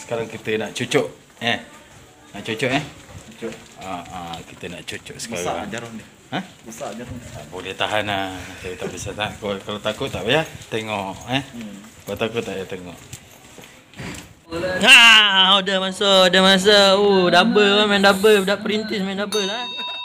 Sekarang kita nak cucuk. Nak cucuk Cucuk. Kita nak cucuk sekarang. Besar jarum ni. Ha? Besar jarum ni. Boleh tahan lah. Saya tak bisa tahan. Kalau takut tak payah tengok. Kalau takut tak payah tengok. Dah masa. Double main double, budak perintis main double lah.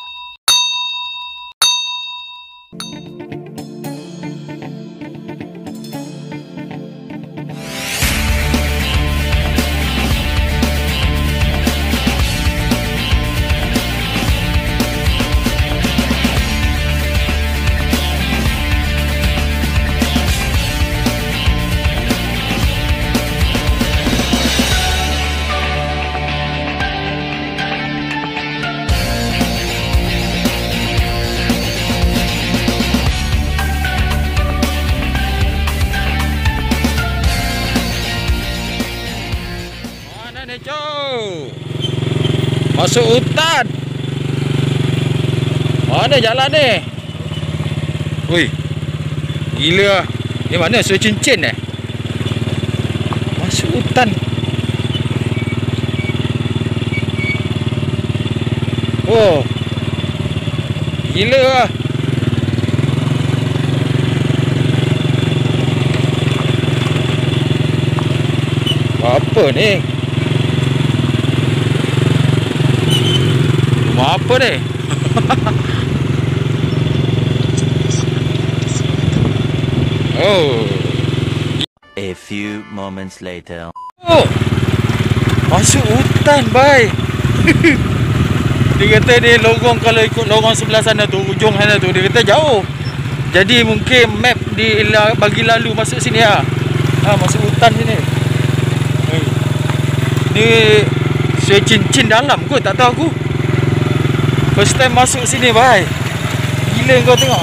Masuk hutan. Mana jalan ni? Ui, gila. Ni mana Sui Cincin Masuk hutan. Oh, gila lah. Apa ni? Rumah apa ni? Oh. A few moments later. Oh. Masuk hutan, bye. Dia kata dia lorong, kalau ikut lorong sebelah sana tu, ujung sana tu, dia kata jauh. Jadi mungkin map bagi lalu masuk sini lah. Masuk hutan sini. Ni Sui Cincin dalam kot, tak tahu aku. First time masuk sini, bye. Gila kau tengok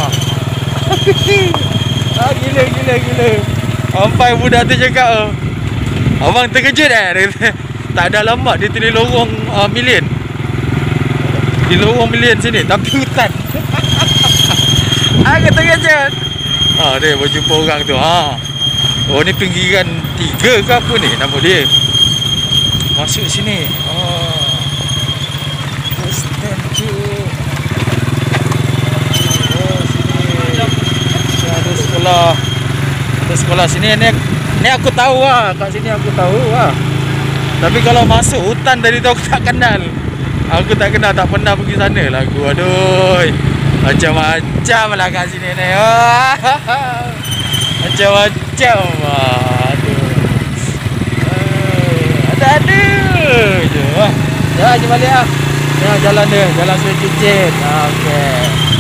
Gila. Sampai budak tu cakap, abang terkejut Dia kata, tak ada alamat, dia tulis lorong million. Di lorong million sini, tapi hutan. Aku terkejut. Dia berjumpa orang tu. Oh, ni pinggiran 3 ke apa ni nama dia. Masuk sini. First time tu. Ada sekolah sini. Ni aku tahu lah. Kat sini aku tahu lah. Tapi kalau masuk hutan tadi tu aku tak kenal. Aku tak kenal, tak pernah pergi sana lah aku. Aduh, macam-macam lah kat sini ni. Macam-macam lah. Aduh. Ada je. Jom balik lah. Jalan dia, jalan Sui Cincin. Okey.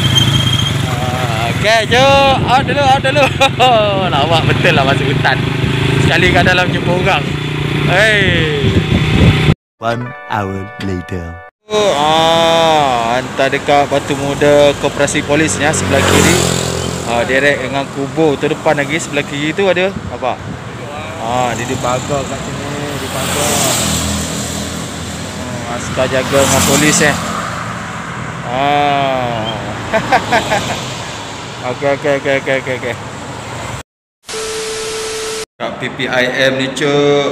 Okey, jom. Out dulu. Lawak betul lah masuk hutan. Sekali kat dalam jumpa orang. Hey. 1 hour later. Hantar dekat Batu Muda Koperasi Polisnya sebelah kiri. Direct dengan kubur tu depan lagi. Sebelah kiri tu ada apa? Dia di pagar kat sini. Di pagar. Askar jaga dengan polis Okey. Kat PPIM ni cuk.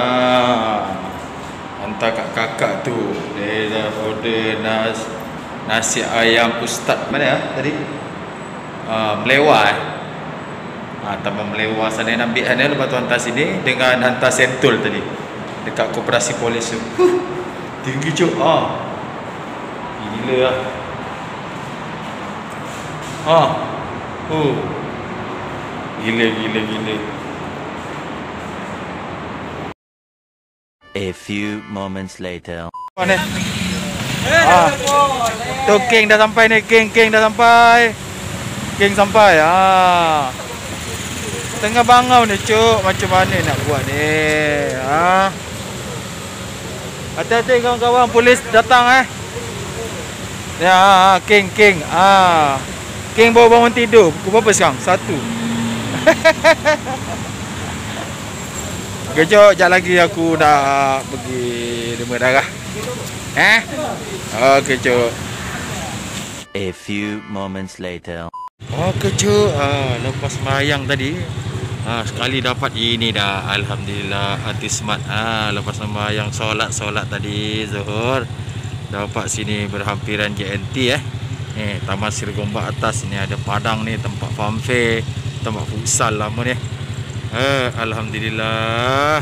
Hantar kat kakak tu. Dia dah order nasi ayam ustaz. Mana tadi? Melewah Taman Melewah sana nak ambil ni. Lepas tu hantar sini dengan hantar Sentul tadi. Dekat Koperasi Polis tu. Tinggi cuk. Gila lah. Gila. A few moments later. Mana? Tu King dah sampai ni. King dah sampai. Tengah bangau ni cuk. Macam mana nak buat ni? Hati-hati kawan-kawan, polis datang Ya, King. King baru bangun tidur. Pukul berapa sekarang? 1. Kejap lagi aku nak pergi demam darah. Okey, cuk. A few moments later. Okey, cuk. Lepas sembahyang tadi, Sekali dapat ini dah. Alhamdulillah hati smart. Lepas sembahyang solat tadi Zuhur, dapat sini berhampiran JNT Taman Seri Gombak atas ni ada padang ni, tempat funfair, tempat futsal lama ni. Alhamdulillah.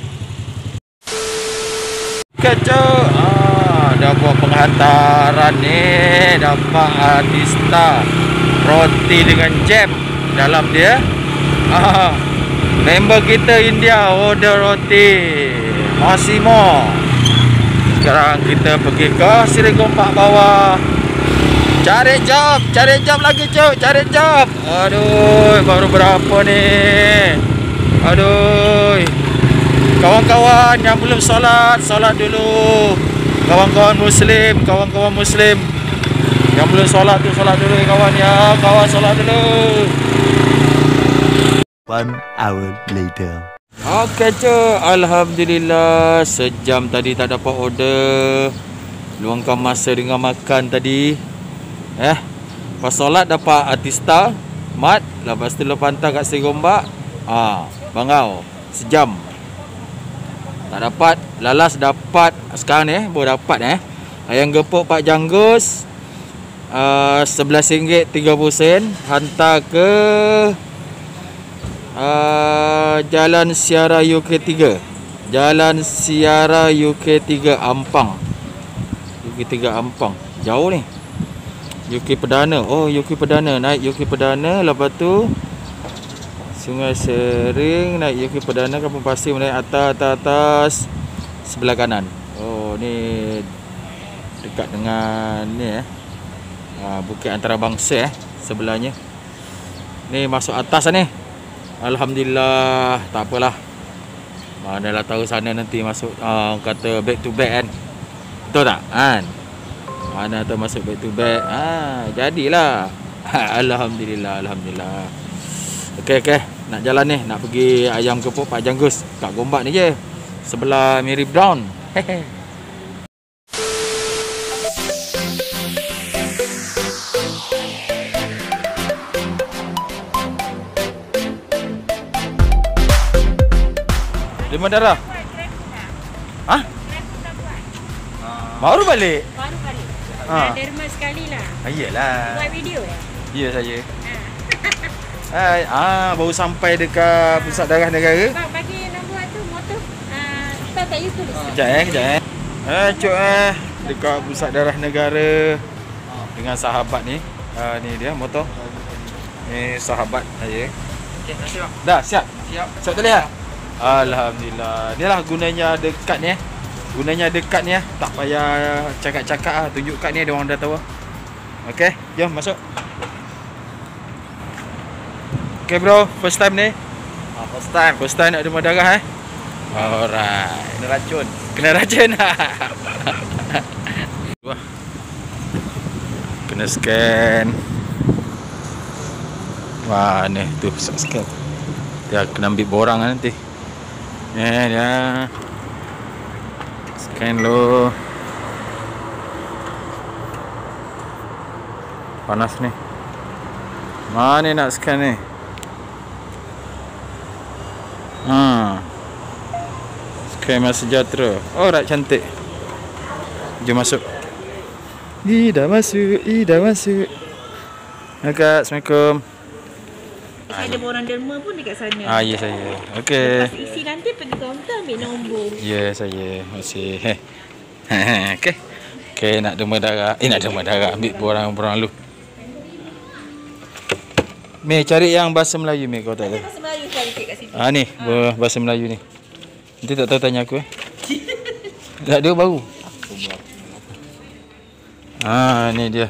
Kacau. Dah buat penghantaran ni, dapat Artista roti dengan jam dalam dia. Member kita India order roti Massimo. Sekarang kita pergi ke Seri Gombak bawah. Cari job lagi cuk, cari job. Aduh, baru berapa ni? Aduh. Kawan-kawan yang belum solat dulu. Kawan-kawan muslim yang belum solat tu solat dulu kawan ya. Kawan solat dulu. 1 hour later. Okey cuk, alhamdulillah sejam tadi tak dapat order. Luangkan masa dengan makan tadi. Pas solat dapat Artista mat, lepas tu lepas hantar kat Seri Gombak. Bangau sejam. Tak dapat, lalas dapat sekarang ni baru dapat ayam gepuk Pak Janggus RM11.30 hantar ke Jalan Siara UK3. Jalan Siara UK3 Ampang. UK3 Ampang. Jauh ni. UK Perdana. UK Perdana. Naik UK Perdana, lepas tu Sungai Sering, naik UK Perdana, Kampung Pasir, naik atas sebelah kanan. Ni dekat dengan ni Bukit Antarabangsa sebelahnya. Ni masuk atas ni. Alhamdulillah, tak apalah. Manalah tahu sana nanti masuk kata back to back kan. Betul tak? Mana tu masuk back to back. Jadilah. Alhamdulillah. Okey. Nak jalan ni, nak pergi ayam gepuk Pak Janggus kat Gombak ni je. Sebelah Mary Brown. Demam darah? Baru balik? Baru balik. Derma sekali lah. Iyalah. Buat video ya? Ya saya. Baru sampai dekat Pusat Darah Negara. Bang, bagi nombor tu motor. Kita tak YouTube. Kejap. Cuk dekat Pusat Darah Negara dengan sahabat ni. Ni dia motor. Ni sahabat saya. Okey, terima kasih bang. Dah siap. Siap tulis ah. Alhamdulillah. Inilah gunanya dekat ni. Tak payah cakap-cakap tunjuk kad ni, dia orang dah tahu. Okey, jom masuk. Okay bro, first time ni? First time nak demam darah Alright. Kena racun Kena scan. Wah ni tu scan. Dia kena ambil borang nanti. Dia scan lo. Panas ni. Mana nak scan ni? Skema Sejahtera. Alright, cantik. Jom masuk. Dah masuk. Kakak, Assalamualaikum. Saya ada borang derma pun dekat sana. Ya saya. Okey. Lepas isi nanti pergi kaunter ambil nombor. Ya saya. Masih. Okey, nak demam darah. Ambil borang lu. Mei, cari yang bahasa Melayu Mei, kau tak ada. Bahasa Melayu saya cek kat situ. Ni, bahasa Melayu ni. Nanti tak tahu tanya aku Tak ada baru. Ni dia.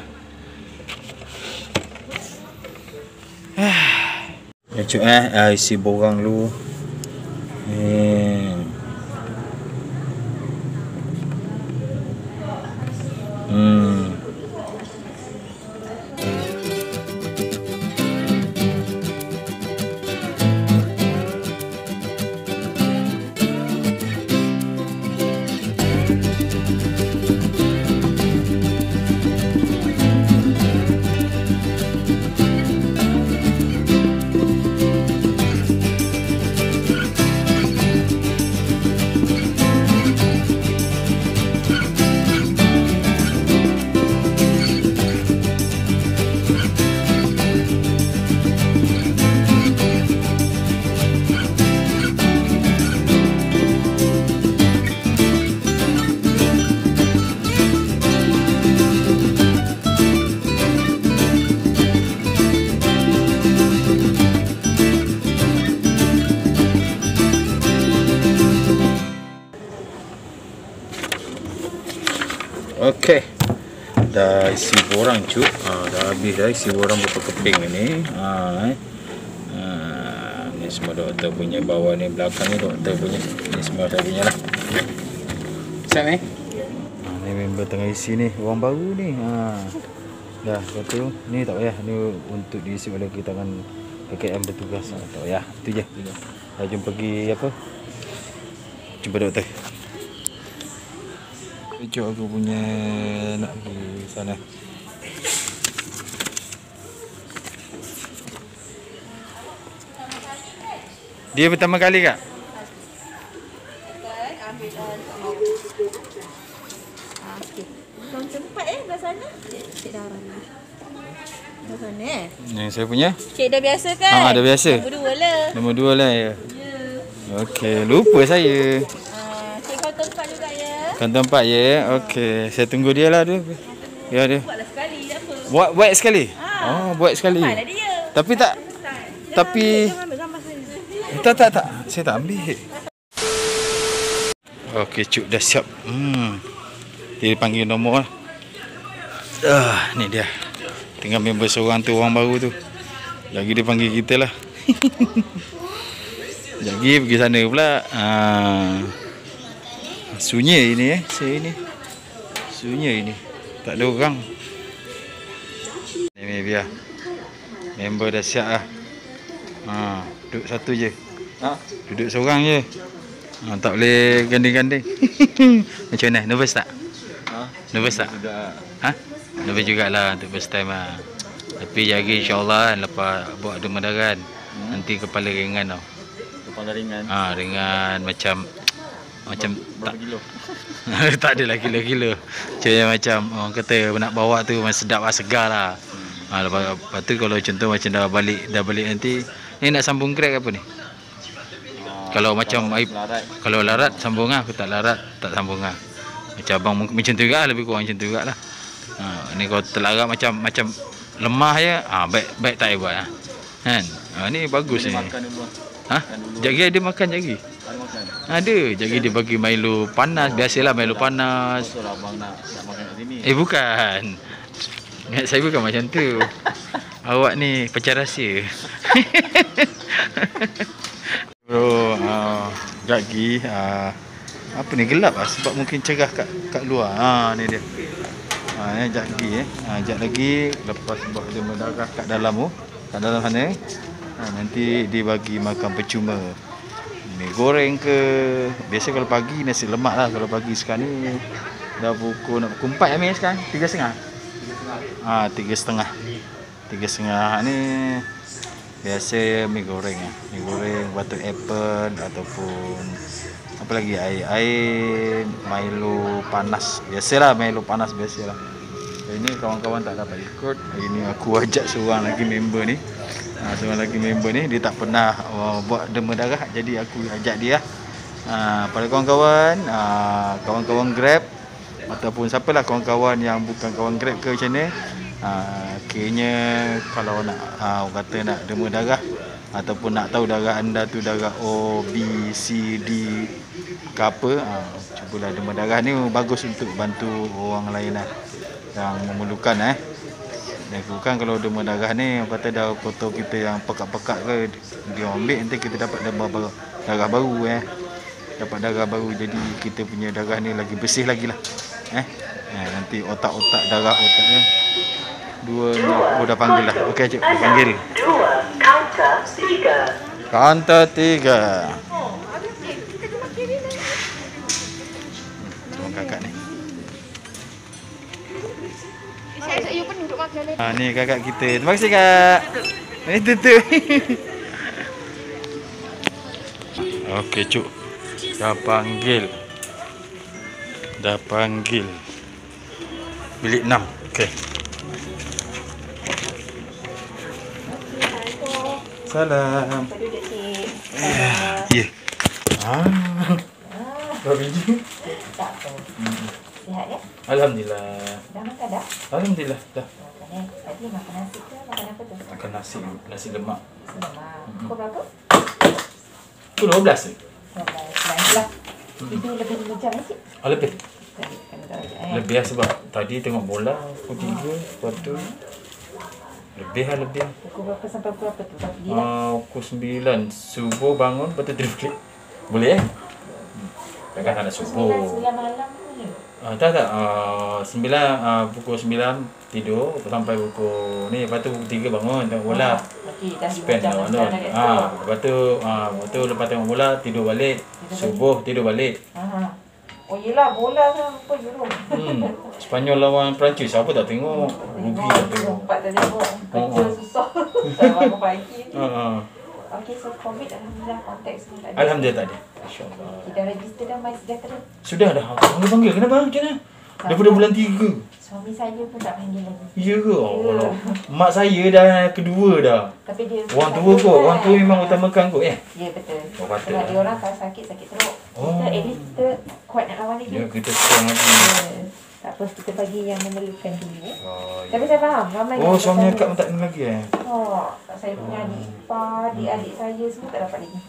Ya cuk isi borang lu. Okey. Dah isi borang cuk. Dah habis dah isi borang berapa keping ni. Ni semua doktor punya, bawah ni, belakang ni doktor punya. Ni semua saya punya lah. Siap ni? Ni member tengah isi ni, orang baru ni. Dah, betul. Ni tak payah. Ni untuk diisi oleh kita tangan KKM bertugas. Tak payah. Itu je. Dah jom pergi apa? Jumpa doktor. Kejap aku punya nak pergi sana. Dia pertama kali kak? Kaunter 4 belah sana. Cik darah ni. Belah sana Yang saya punya? Cik dah biasa kan? Dah biasa. Nombor 2 lah. Nombor 2 lah ya. Okey, lupa saya. Cik kaunter 4 juga ya. Kantor 4 ya. Okey, saya tunggu dia lah tu. Ya dia. Buatlah sekali, tak apa. Buat sekali. Buat sekali. Sampailah dia. Tapi tak Jangan ambil gambar saya. tak. Saya tak ambil. Okey, cuk dah siap. Dia panggil nombor lah. Ni dia. Tinggal member seorang tu, orang baru tu. Lagi dia panggil kita lah. Lagi pergi sana pula. Sunyi ini saya ni. Sunyi ini. Tak ada orang. Ni biar. Member dah siap lah. Duduk satu je. Duduk seorang je. Tak boleh ganding-ganding. Macam mana? Nervous tak? Nervous tak? Nervous jugalah untuk first time lah. Tapi jaga insyaAllah lepas buat derma darah nanti kepala ringan tau. Kepala ringan. Ringan macam berapa kilo? tak adalah kilo-kilo. Macam orang kata nak bawa tu memang sedap lah, segar lah. Lepas tu kalau contoh macam dah balik nanti ni nak sambung grab apa ni? Kalau larat sambung lah, aku tak larat tak sambung lah. Macam abang macam tu juga, lebih kurang macam tu juga lah. Ni kalau terlarat macam lemah je, baik tak payah buat lah. Kan? Ni bagus ni. Jagi ada makan jagi. Ada, jagi dia bagi Milo panas, biasalah Milo panas. Betul lah abang nak makan kat sini. Bukan. Ingat saya bukan macam tu. Awak ni pecah rahsia. Bro, jagi apa ni gelap lah sebab mungkin cerah kat luar. Ni dia. Ni jagi jap lagi lepas buat derma darah kat dalam tu, kat dalam sana. Nanti dia bagi makan percuma. Mi goreng ke. Biasa kalau pagi nasi lemak lah. Kalau pagi sekarang ni dah pukul 4 ni sekarang. 3.30. 3.30 ni biasa mi goreng lah. Mi goreng batu apple ataupun apa lagi, air Milo panas. Biasalah Milo panas biasalah. Ini kawan-kawan tak dapat ikut. Ini aku ajak seorang lagi member ni. Seorang lagi member ni dia tak pernah buat derma darah, jadi aku ajak dia. Pada kawan-kawan, kawan-kawan Grab ataupun siapalah kawan-kawan yang bukan kawan Grab ke macam ni, kiranya kalau nak kata nak derma darah ataupun nak tahu darah anda tu darah O, B, C, D ke apa, cubalah derma darah ni bagus untuk bantu orang lain lah yang memerlukan. Dan bukan kalau derma darah ni kata dah foto kita yang pekat-pekat ke dia ambil, nanti kita dapat darah baru dapat darah baru, jadi kita punya darah ni lagi bersih lagi lah. Nanti otak-otak darah otaknya dua ni dah panggil lah. Okey cik, panggil. Kaunter 3. Tolong kakak ni. Saya pun duduk makan ni. Ni kakak kita. Terima kasih kak. Itu tu. Okey cuk. Dah panggil. Bilik 6. Okey. Salam. Ya. Dah biji? Tak apa. Sihat ya? Alhamdulillah. Dah makan dah? Alhamdulillah dah. Tadi makan nasi ke? Makan apa tu? Makan nasi lemak. Selamat. Pukul berapa? Pukul 12 ni. 12. Itu lebih 5 jam cik. Oh, lebih. Kena Lebih lah sebab tadi tengok bola pukul 3, lepas tu lebih. Pukul berapa sampai pukul berapa tu? Pagi lah. Pukul 9 subuh bangun, lepas tu tidur balik. Boleh Takkan nak subuh. 9 malam boleh? Tak. 9 pukul 9 tidur sampai pukul ni, lepas tu pukul 3 bangun tengok bola. Okey, dah 5 Spend jam lah dah kat situ. lepas tu lepas tengok bola tidur balik. Subuh tidur balik. Oh yelah, bola kan apa Euro. Spanyol lawan Perancis, siapa tak tengok? Rugi tak tengok. Empat tak tengok. Kerja susah. Tak bangun pagi ni. Okey, so COVID alhamdulillah konteks semua tak ada. Alhamdulillah tak ada. Masya-Allah. Kita register dah My Sejahtera. Sudah dah. Panggil kenapa? Macam mana? Daripada bulan 3. Suami saya pun tak panggil lagi. Ya ke? Allah. Mak saya dah kedua dah. Tapi dia Orang tua kot. Orang tua memang utamakan kot Ya betul. Oh, patut Sebab lah. dia orang kalau sakit teruk. Kita at least kita kuat nak lawan lagi. Ya, kita serang lagi. Tak apa, kita bagi yang memerlukan dulu. Oh, Tapi saya faham, ramai oh yang suami bertanya. akak pun tak kena lagi Saya punya adik ipar, adik-adik saya semua tak dapat lagi.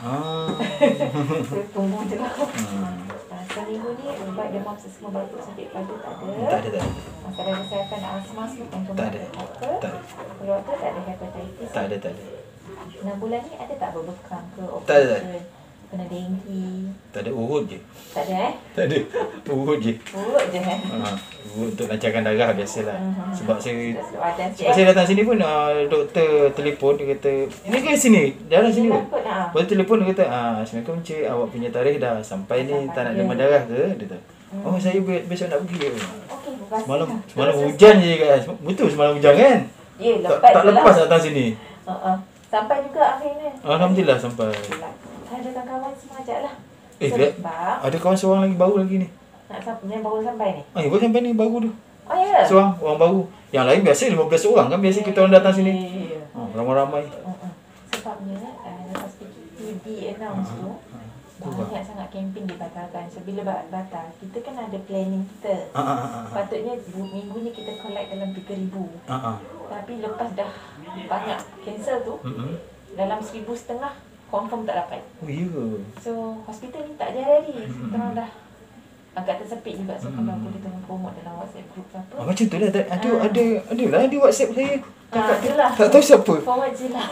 So, tunggu je lah. Seminggu ni ubat demam semua batuk sakit padu tak ada. Tak ada. Masalah kesihatan asma semua tentu Tak ada. apa. Tak ada. Kalau tu tak ada hepatitis. Tak ada. 6 bulan ni ada tak berbekam ke? Tak ada. Kena dengki. Tak ada, urut je. Tak ada Tak ada. Urut je. Urut je Urut untuk lancarkan darah biasalah. Sebab saya Badan sebab saya datang sini pun doktor telefon, dia kata, "Ini ke sini? Darah sini ke?" Lepas tu telefon dia kata, "Assalamualaikum cik, awak punya tarikh dah sampai ni, tak nak demam darah ke?" Dia kata. "Oh, saya besok nak pergi." Okey, berkasih Semalam hujan je kan. Betul semalam hujan kan? Ya, lepas Tak lepas datang sini. Sampai juga akhirnya. Alhamdulillah sampai. Saya ada kawan semua ajak lah. Sebab ada kawan seorang lagi baru lagi ni. Nak yang baru sampai ni? Baru sampai ni, baru tu. Oh ya? Seorang, orang baru. Yang lain biasa 15 orang kan, biasa kita orang datang sini. Ramai-ramai. Sebabnya lepas PKP announce tu, banyak sangat kempen dibatalkan. So bila batal, kita kan ada planning kita. Patutnya minggu ni kita collect dalam 3,000. Tapi lepas dah banyak cancel tu, dalam 1,500 confirm tak dapat. Oh ya ke? So hospital ni tak ada hari. Kita orang dah agak tersepit juga. So kalau boleh tolong promote dalam WhatsApp group ke apa. Macam tu lah. Ada lah di WhatsApp saya. Itulah. Tak tahu siapa. Forward je lah.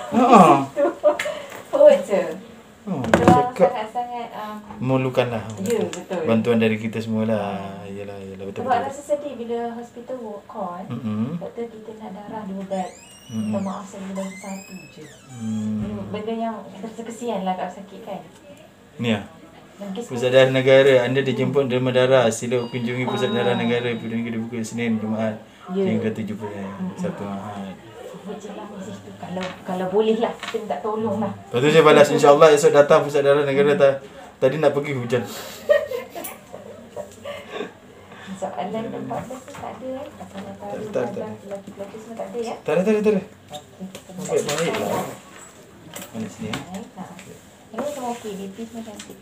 Forward je. Kita orang sangat-sangat memerlukan lah. ya, betul. Bantuan dari kita semua lah. Yalah, betul. Sebab rasa sedih bila hospital work call, doktor kita nak darah 2 beg. Minta maaf saya boleh bagi 1 je. Benda yang kesian lah kat sakit kan. Ni lah. Pusat Darah Negara, anda dijemput derma darah. Sila kunjungi Pusat Darah Negara. Pilihan kita buka Senin, Jumaat hingga 7 bulan. Sabtu Ahad. Kalau boleh lah, kita minta tolong lah. Lepas tu saya balas, insyaAllah esok datang Pusat Darah Negara. Tadi nak pergi hujan. Soalan 14 tak ada lelaki-lelaki semua tak ada ya? Tak ada. Okey, baik lah. Mana sini ya? Ini semua okey, BP semua cantik.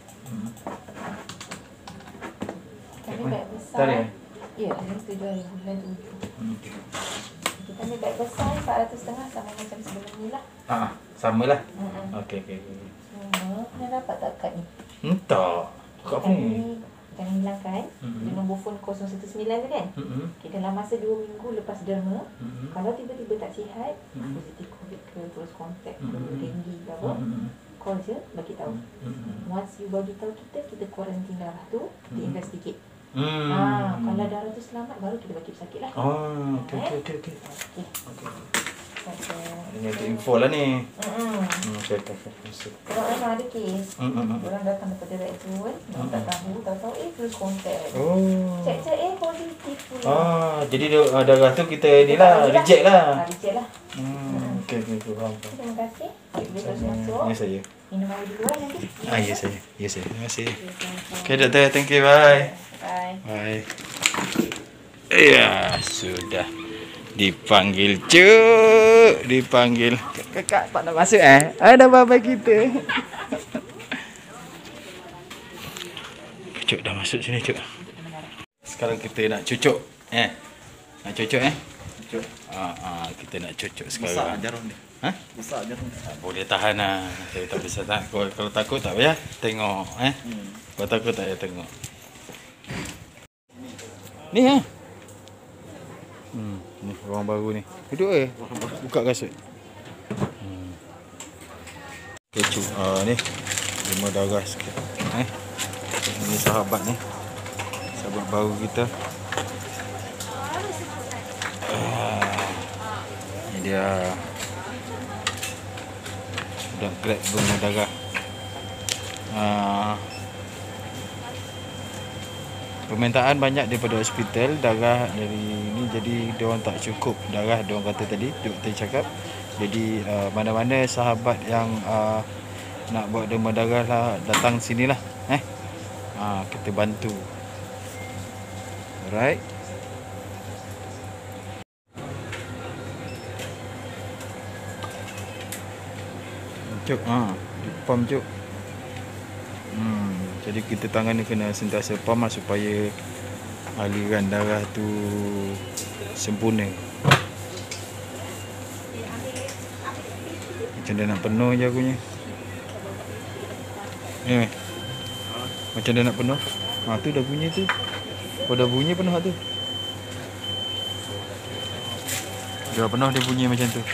Kami beg besar. Tak ada ya? Ya, ini 7 hari bulan 7. Kita ambil beg besar 450 sama macam sebelum ni lah. Sama lah. Okey. Semua kena dapat tak kad ni? Tak. Kat apa ni? Jangan hilangkan. Dia nombor phone 019 tu kan? Okay, dalam masa 2 minggu lepas derma, kalau tiba-tiba tak sihat, positif COVID ke, terus kontak ke, denggi ke apa, call je, bagi tahu. Once you bagi tahu kita quarantine darah tu, kita investigate. Kalau darah tu selamat, baru kita bagi pesakit lah. Okey. Ini ada info lah ni. Saya tak tahu. Kalau memang ada kes, orang datang daripada red zone, orang tak tahu, terus kontak. Cek, positif pula. Jadi darah tu kita ni lah, reject lah. Reject lah. Okey, faham. Terima kasih. Boleh terus masuk. Ya saya. Minum air duluan nanti. Ya saya. Terima kasih. Okey doktor, thank you, bye. Bye. Ya, sudah. Dipanggil cuk, dipanggil kakak tak nak masuk ada bapa kita. Cuk dah masuk sini cuk. Sekarang kita nak cucuk nak cucuk cucuk. Kita nak cucuk sekarang. Masak jarum ni. Ha? Besar je tu. Boleh tahan lah. Saya tak bisa tahan. Kalau takut tak payah tengok. Kalau takut tak payah tengok. Ni ha? Ni orang baru ni. Duduk buka kasut. Kecoh. Ni. 5 darah sikit. Ini sahabat ni. Sahabat baru kita. Ni dia. Dah grab bunga darah. Permintaan banyak daripada hospital darah dari ni, jadi dia orang tak cukup darah, dia orang kata tadi, doktor cakap. Jadi mana-mana sahabat yang nak buat demam darah lah, datang sinilah. Kita bantu. Alright. Cuk, pump cuk. Jadi kita tangan ni kena sentiasa pump supaya aliran darah tu sempurna. Macam dia nak penuh je akunya. Macam dia nak penuh. Tu dah bunyi tu. Kalau dah bunyi penuh tu. Dah penuh dia bunyi macam tu.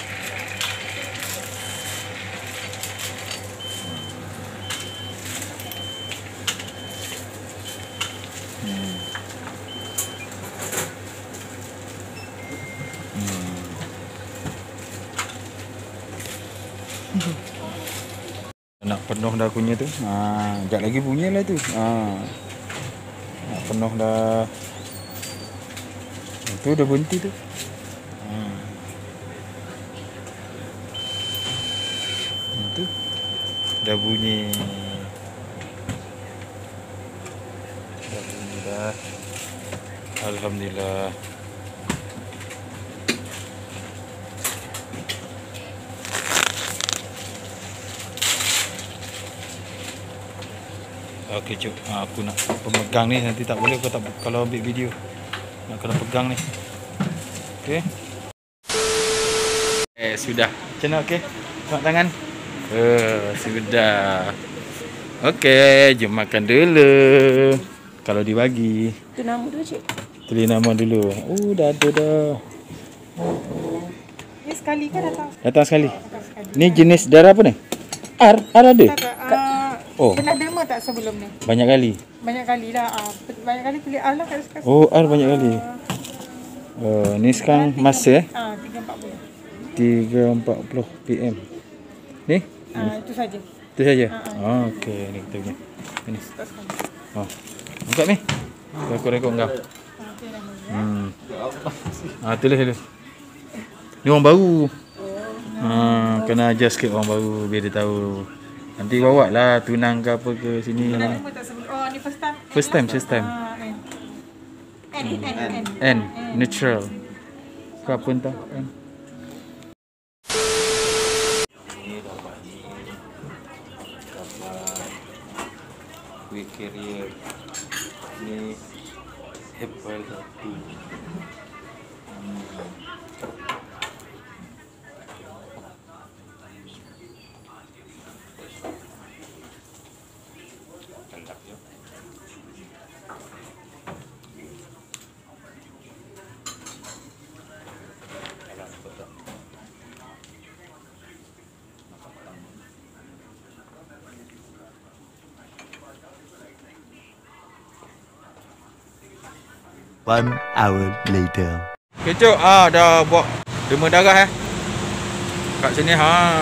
Nak penuh dah akunya tu. Sekejap lagi bunyi lah tu. Nak penuh dah. Tu dah berhenti tu. Tu dah bunyi. Dah bunyi dah. Alhamdulillah. Okey cuk, aku nak pemegang ni, nanti tak boleh kalau ambil video. Nak kena pegang ni. Okey. Sudah. Macam mana okey? Tengok tangan. Sudah. Okey, jom makan dulu. Kalau dibagi. Tu nama dulu cik. Tulis nama dulu. Dah ada dah. Ni sekali kan datang? Datang sekali. Ni jenis darah apa ni? R ada? Pernah derma tak sebelum ni? Banyak kali. Banyak kali lah. Banyak kali pilih R lah kat sekarang. R banyak kali. Ni sekarang masa 3.40 PM. Ni? Itu saja. Itu saja. Okey, ni kita punya. Ini. Angkat ni. Aku rekod kau. Tulis. Ni orang baru. Kena ajar sikit orang baru biar dia tahu. Nanti bawa lah tunang ke apa ke sini. Ni first time. First time. N natural. Ke apa entah. Ini dapat ni. Dapat quick carrier. Ni Apple 1. One hour later. Kecok dah buat demam darah kat sini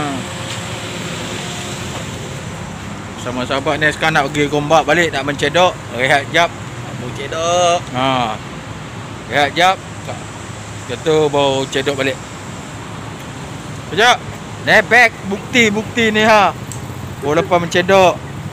sama sahabat ni sekarang nak pergi gombak balik, nak mencedok, rehat jap, baru cedok. Rehat jap. Kata baru cedok balik. Kecok. Ni back bukti ni baru lepas mencedok.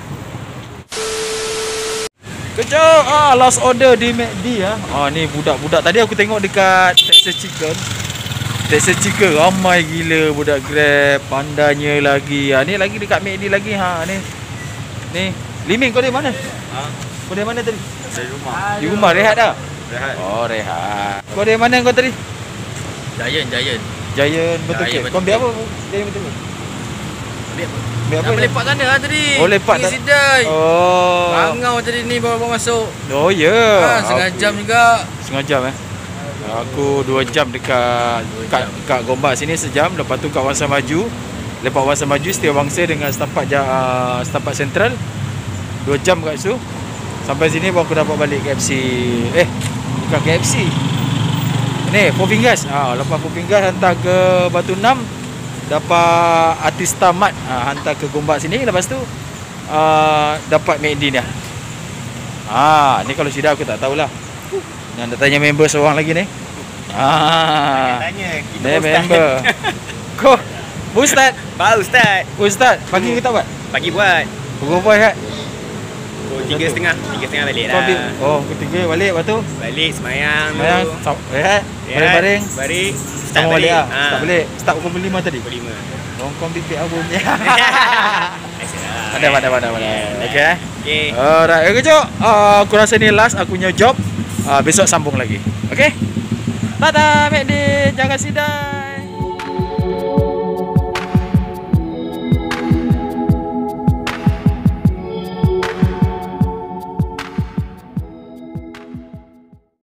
Kejap, last order di McD ni budak-budak tadi aku tengok dekat Texas Chicken ramai gila budak Grab, pandainya lagi. Ni lagi dekat McD lagi ni. Liming kau dari mana? Kau dari mana tadi? Dari rumah. Di rumah rehat dah? Rehat. Rehat. Kau dari mana kau tadi? Giant. Giant betul Giant ke? Kau ambil apa? Giant betul ke? Ambil apa? Ambil apa? Nak lepak sana lah tadi. Oh, lepak Pergi tak? Sidai. Oh. Bangau tadi ni baru masuk. Oh ya. Setengah jam juga. Setengah jam Aku 2 jam dekat kat Gombak sini sejam. Lepas tu kat Wangsa Maju. Lepas Wangsa Maju Setiawangsa dengan Setapak Sentral 2 jam kat situ. Sampai sini baru aku dapat balik KFC. Bukan KFC. Ni Four Fingers. Lepas Four Fingers hantar ke Batu Enam, dapat Artista Mat, hantar ke Gombak sini. Lepas tu dapat McD ni. Ni kalau Syida aku tak tahulah. Nak tanya member seorang lagi ni. Tanya kita Dia member. Kau Ustaz? Pak Ustaz. Ustaz, pagi ke tak buat? Pagi buat. Pukul berapa kat? Pukul 3.30. 3.30 balik Kau dah. ambil, ketiga balik, lepas tu Balik semayang tu. Bayang, baring-baring. Baring. Start Sama balik lah. Ha. Start balik. Start pukul 5 tadi. Pukul 5. Kau bibik albumnya. Ada. Ada. Okey Okey. Alright, kejap. Aku rasa ni last aku punya job. Besok sambung lagi. Okey? Tada, McD. Jangan sidai.